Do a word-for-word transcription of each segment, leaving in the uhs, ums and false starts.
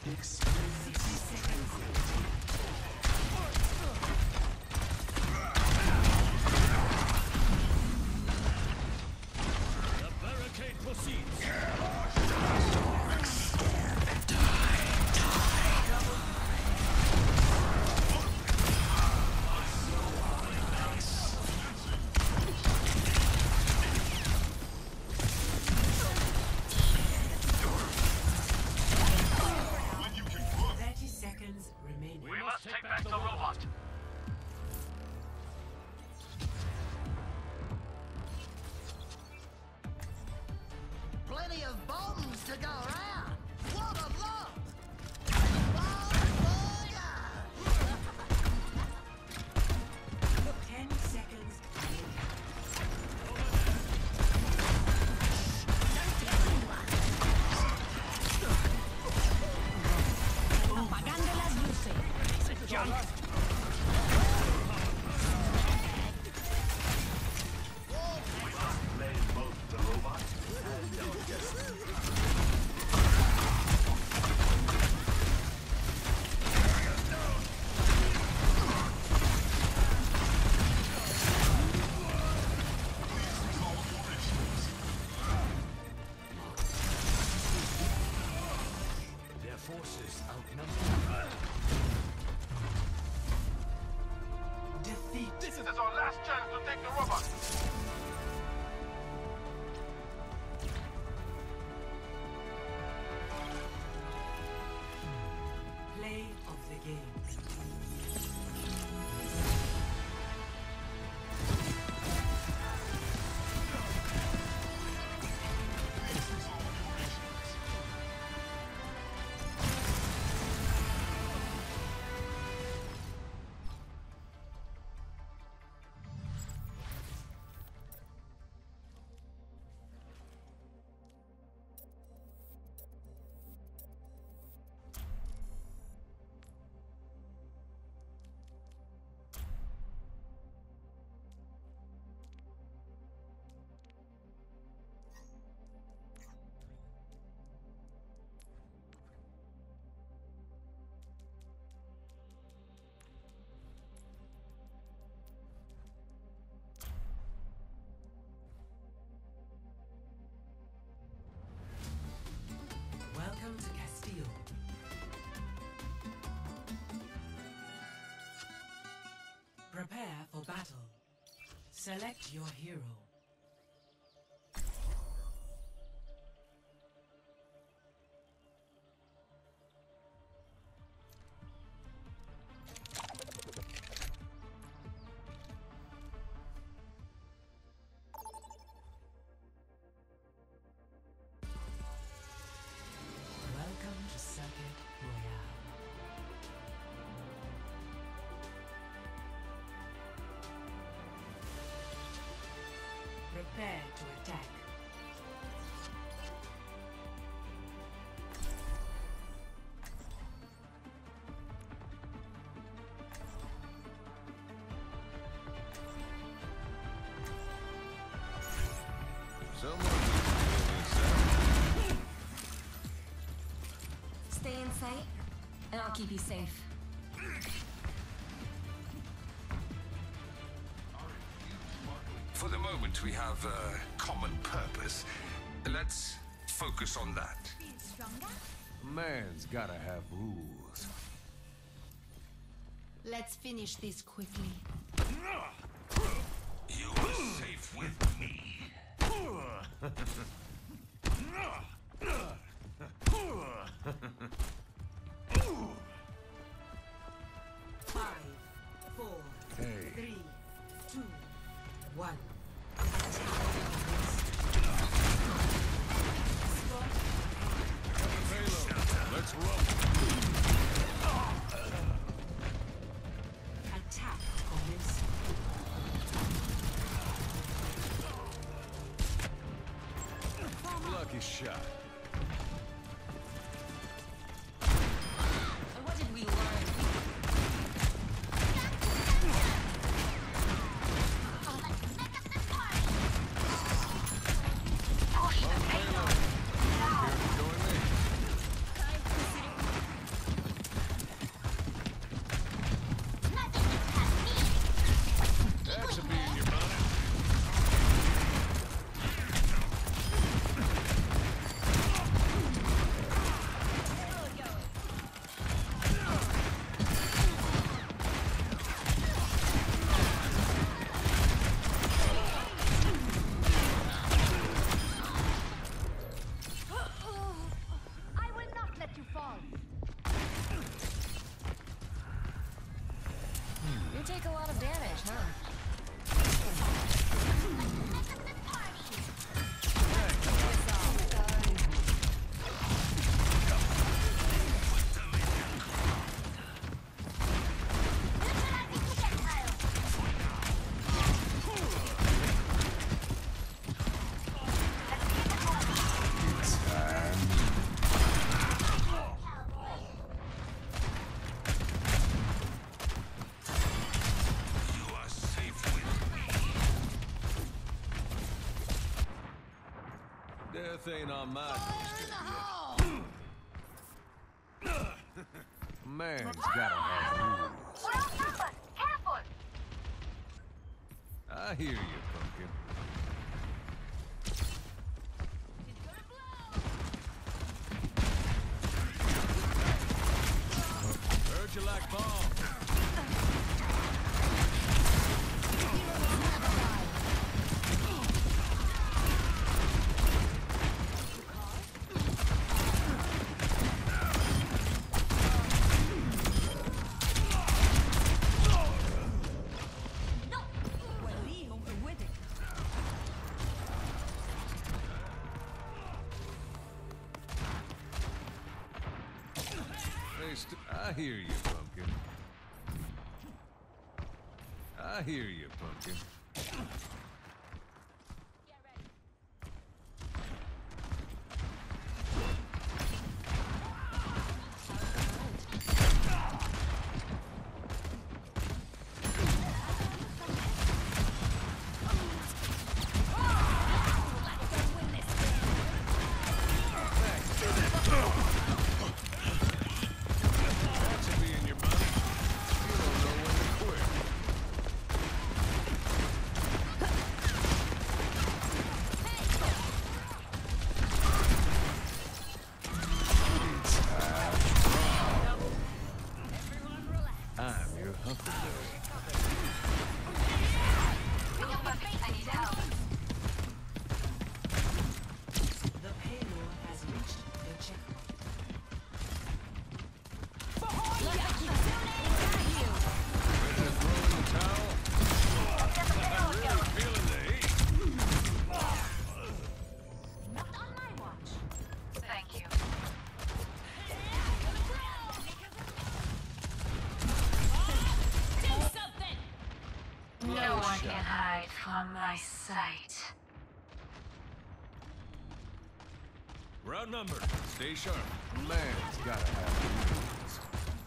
Plenty of bombs to go around. What a lot! Ten seconds. Apagando las luces. Jump. Forces outnumbered. Defeat. This is our last chance to take the robot. Play of the game. Welcome to Castile. Prepare for battle. Select your hero. Welcome to Circuit Royale. Prepare to attack. Stay in sight, and I'll keep you safe. For the moment, we have a common purpose. Let's focus on that. Man's gotta have rules. Let's finish this quickly. You are safe with me. Five, four, Hey. three, two, one. Let's roll. Attack commence. Lucky shot. And what did we learn? Here to join me. You take a lot of damage, huh? Death ain't on my Fire doorstep in the hole! yet. Man's gotta have rules. Careful! I hear you, pumpkin. Heard you like bombs. Hey, st- I hear you, pumpkin. I hear you, pumpkin. That should be in your money. You don't know when to quit. I'm your Huckleberry. The payload has reached the checkpoint. Ready to throw in the towel? I'm really feeling the heat. Thank you. No one can hide from my sight. We're outnumbered. Stay sharp. Man's gotta have rules.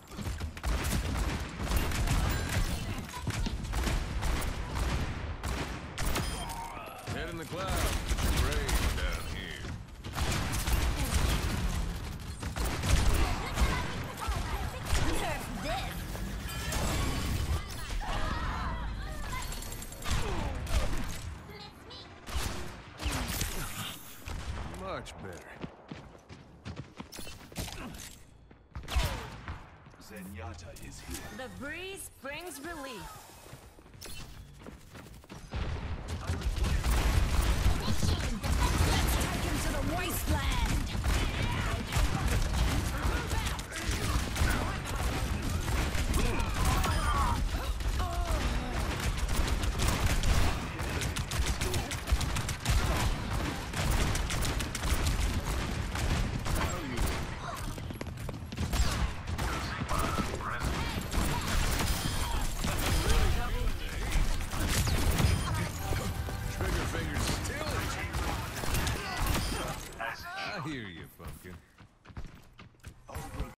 Head in the clouds. It's your grave down here. Much better. Zenyatta is here. The breeze brings relief.